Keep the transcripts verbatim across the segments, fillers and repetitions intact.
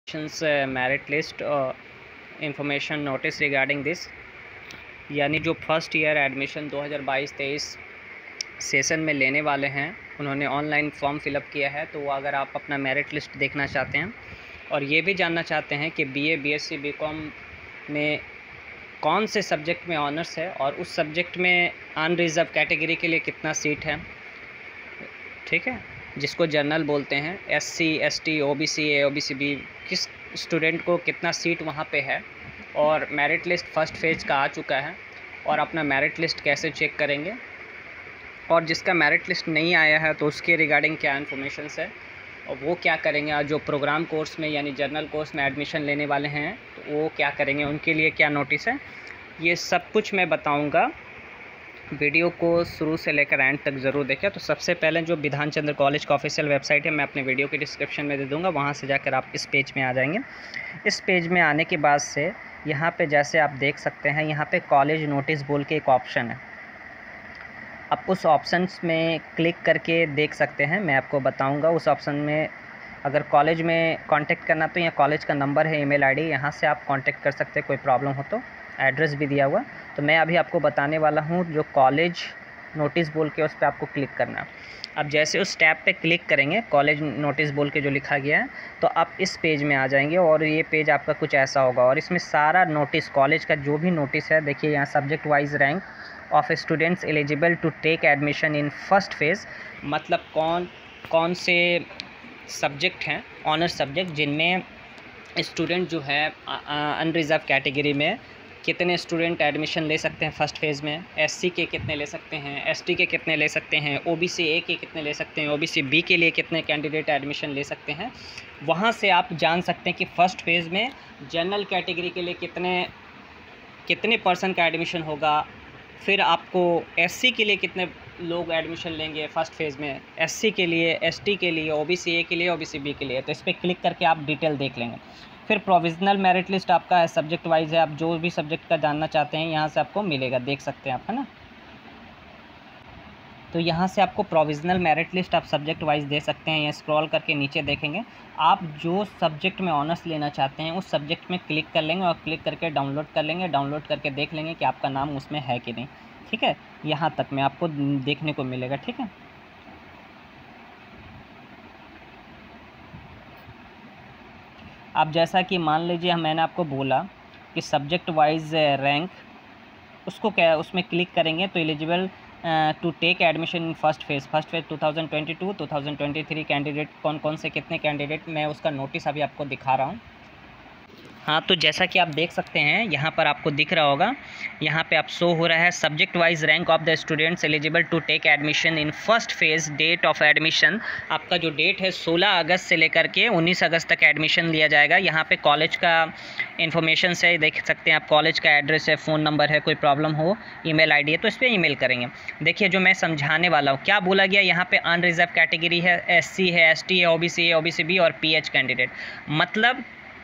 Merit list information notice regarding this, यानी जो first year admission दो हज़ार बाईस तेईस सेशन में लेने वाले हैं उन्होंने ऑनलाइन फॉर्म फिलअप किया है। तो अगर आप अपना मेरिट लिस्ट देखना चाहते हैं और ये भी जानना चाहते हैं कि बीए, बीएससी, बीकॉम में कौन से सब्जेक्ट में ऑनर्स है और उस सब्जेक्ट में अनरिजर्व कैटेगरी के लिए कितना सीट है, ठीक है, जिसको जनरल बोलते हैं, SC, ST, OBC, A, OBC B, किस स्टूडेंट को कितना सीट वहाँ पे है और मेरिट लिस्ट फर्स्ट फेज का आ चुका है और अपना मेरिट लिस्ट कैसे चेक करेंगे और जिसका मेरिट लिस्ट नहीं आया है तो उसके रिगार्डिंग क्या इन्फॉर्मेशंस है और वो क्या करेंगे, और जो प्रोग्राम कोर्स में यानी जनरल कोर्स में एडमिशन लेने वाले हैं तो वो क्या करेंगे, उनके लिए क्या नोटिस है, ये सब कुछ मैं बताऊँगा। वीडियो को शुरू से लेकर एंड तक ज़रूर देखें। तो सबसे पहले जो विधान चंद्र कॉलेज का ऑफिशियल वेबसाइट है मैं अपने वीडियो के डिस्क्रिप्शन में दे दूंगा, वहां से जाकर आप इस पेज में आ जाएंगे। इस पेज में आने के बाद से यहां पे जैसे आप देख सकते हैं, यहां पे कॉलेज नोटिस बोल के एक ऑप्शन है, आप उस ऑप्शन में क्लिक करके देख सकते हैं। मैं आपको बताऊँगा उस ऑप्शन में अगर कॉलेज में कॉन्टेक्ट करना तो यहाँ कॉलेज का नंबर है, ईमेल आईडी, यहाँ से आप कॉन्टेक्ट कर सकते हैं कोई प्रॉब्लम हो तो। एड्रेस भी दिया हुआ, तो मैं अभी आपको बताने वाला हूँ जो कॉलेज नोटिस बोल के उस पर आपको क्लिक करना है। अब जैसे उस टैब पे क्लिक करेंगे, कॉलेज नोटिस बोल के जो लिखा गया है, तो आप इस पेज में आ जाएंगे और ये पेज आपका कुछ ऐसा होगा और इसमें सारा नोटिस, कॉलेज का जो भी नोटिस है, देखिए यहाँ subject wise rank of students eligible to take admission in first phase, मतलब कौन कौन से सब्जेक्ट हैं ऑनर सब्जेक्ट जिनमें स्टूडेंट जो है अनरिजर्व कैटेगरी में कितने स्टूडेंट एडमिशन ले सकते हैं फर्स्ट फेज़ में, एससी के कितने ले सकते हैं, एसटी के कितने ले सकते हैं, ओबीसी ए के कितने ले सकते हैं, ओबीसी बी के लिए कितने कैंडिडेट एडमिशन ले सकते हैं। वहाँ से आप जान सकते हैं कि फ़र्स्ट फेज़ में जनरल कैटेगरी के लिए कितने कितने परसेंट का एडमिशन होगा, फिर आपको एससी के लिए कितने लोग एडमिशन लेंगे फर्स्ट फेज़ में, एससी के लिए, एसटी के लिए, ओबीसी ए के लिए, ओबीसी बी के लिए। तो इस पर क्लिक करके आप डिटेल देख लेंगे। फिर प्रोविज़नल मेरिट लिस्ट आपका है, सब्जेक्ट वाइज है, आप जो भी सब्जेक्ट का जानना चाहते हैं यहाँ से आपको मिलेगा, देख सकते हैं आप, है ना। तो यहाँ से आपको प्रोविज़नल मेरिट लिस्ट आप सब्जेक्ट वाइज दे सकते हैं। यहाँ स्क्रॉल करके नीचे देखेंगे, आप जो सब्जेक्ट में ऑनर्स लेना चाहते हैं उस सब्जेक्ट में क्लिक कर लेंगे और क्लिक करके डाउनलोड कर लेंगे। डाउनलोड करके देख लेंगे कि आपका नाम उसमें है कि नहीं, ठीक है। यहाँ तक में आपको देखने को मिलेगा, ठीक है। अब जैसा कि मान लीजिए मैंने आपको बोला कि सब्जेक्ट वाइज रैंक, उसको क्या, उसमें क्लिक करेंगे तो eligible to take admission in first phase, first phase two thousand twenty two two thousand twenty three candidate कौन कौन से कितने कैंडिडेट, मैं उसका नोटिस अभी आपको दिखा रहा हूँ। हाँ, तो जैसा कि आप देख सकते हैं यहाँ पर आपको दिख रहा होगा, यहाँ पे आप शो हो रहा है subject wise rank of the students eligible to take admission in first phase. Date of admission आपका जो डेट है सोलह अगस्त से लेकर के उन्नीस अगस्त तक एडमिशन लिया जाएगा। यहाँ पे कॉलेज का इन्फॉर्मेशन से देख सकते हैं आप, कॉलेज का एड्रेस है, फ़ोन नंबर है, कोई प्रॉब्लम हो, ईमेल आईडी है, तो इस पर ईमेल करेंगे। देखिए जो मैं समझाने वाला हूँ, क्या बोला गया यहाँ पे, अनरिजर्व कैटेगरी है, एससी है, एसटी है, ओबीसी है, ओबीसी बी और पीएच कैंडिडेट, मतलब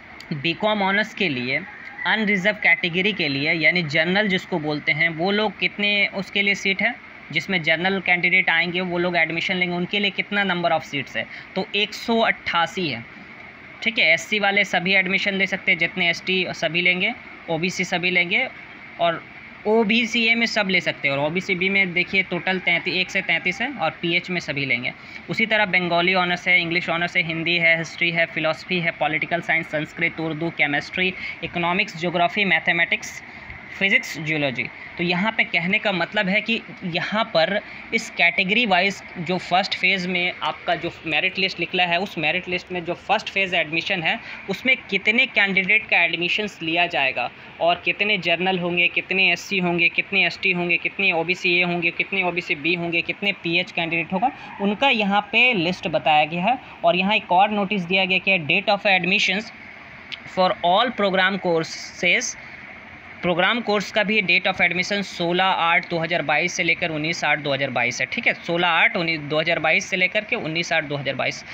बीकॉम ऑनर्स के लिए अनरिजर्व कैटेगरी के लिए यानी जनरल जिसको बोलते हैं, वो लोग कितने, उसके लिए सीट है, जिसमें जनरल कैंडिडेट आएंगे वो लोग एडमिशन लेंगे, उनके लिए कितना नंबर ऑफ़ सीट्स है, तो एक सौ अट्ठासी है, ठीक है। एससी वाले सभी एडमिशन ले सकते हैं, जितने एसटी सभी लेंगे, ओबीसी सभी लेंगे और ओबीसी ए में सब ले सकते हैं और ओबीसी बी में देखिए टोटल तैंतीस, एक से तैंतीस है और पीएच में सभी लेंगे। उसी तरह बंगाली ऑनर्स है, इंग्लिश ऑनर्स है, हिंदी है, हिस्ट्री है, फिलॉसफी है, political science, Sanskrit, Urdu, chemistry, economics, geography, mathematics, physics, geology. तो यहाँ पे कहने का मतलब है कि यहाँ पर इस कैटेगरी वाइज जो फर्स्ट फेज़ में आपका जो मेरिट लिस्ट निकला है, उस मेरिट लिस्ट में जो फर्स्ट फेज़ एडमिशन है उसमें कितने कैंडिडेट का एडमिशन्स लिया जाएगा और कितने जर्नल होंगे, कितने एससी होंगे, कितने एसटी होंगे, कितने ओबीसी ए होंगे, कितने ओबीसी बी होंगे, कितने पीएच कैंडिडेट होगा, उनका यहाँ पे लिस्ट बताया गया है। और यहाँ एक और नोटिस दिया गया कि date of admissions for all program courses, program course का भी डेट ऑफ एडमिशन सोलह आठ दो हज़ार बाईस से लेकर उन्नीस आठ दो हज़ार बाईस है, ठीक है। सोलह आठ दो हज़ार बाईस से लेकर के उन्नीस आठ दो हज़ार बाईस।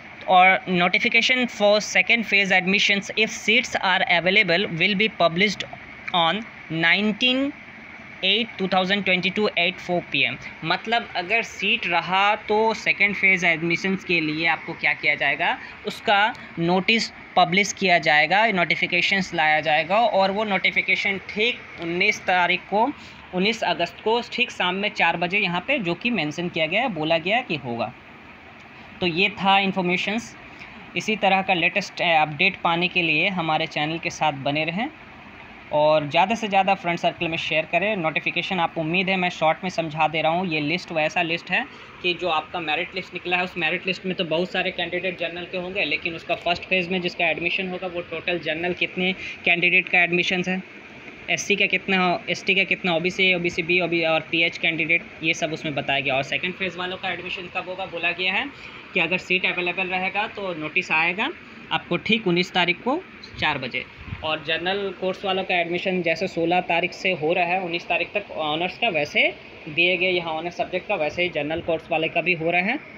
और notification for second phase admissions if seats are available will be published on nineteen eight two thousand twenty two eight four P M. मतलब अगर सीट रहा तो सेकेंड फेज़ एडमिशन्स के लिए आपको क्या किया जाएगा, उसका नोटिस पब्लिश किया जाएगा, नोटिफिकेशंस लाया जाएगा, और वो नोटिफिकेशन ठीक उन्नीस तारीख को उन्नीस अगस्त को ठीक शाम में चार बजे यहाँ पे जो कि मेंशन किया गया है, बोला गया कि होगा। तो ये था इन्फॉर्मेशंस। इसी तरह का लेटेस्ट अपडेट पाने के लिए हमारे चैनल के साथ बने रहें और ज़्यादा से ज़्यादा फ्रेंड सर्कल में शेयर करें। नोटिफिकेशन आप उम्मीद है मैं शॉर्ट में समझा दे रहा हूँ। ये लिस्ट वैसा लिस्ट है कि जो आपका मेरिट लिस्ट निकला है, उस मेरिट लिस्ट में तो बहुत सारे कैंडिडेट जनरल के होंगे, लेकिन उसका फर्स्ट फेज़ में जिसका एडमिशन होगा वो टोटल जनरल कितने कैंडिडेट का एडमिशन है, एससी का कितना, एसटी का कितना, ओबीसी, ओबीसी बी ओबी और पीएच कैंडिडेट, ये सब उसमें बताया गया। और सेकंड फेज़ वालों का एडमिशन कब होगा बोला गया है कि अगर सीट अवेलेबल रहेगा तो नोटिस आएगा आपको ठीक उन्नीस तारीख को चार बजे। और जनरल कोर्स वालों का एडमिशन जैसे सोलह तारीख से हो रहा है उन्नीस तारीख तक ऑनर्स का, वैसे दिए गए यहाँ ऑनर्स सब्जेक्ट का, वैसे ही जनरल कोर्स वाले का भी हो रहा है।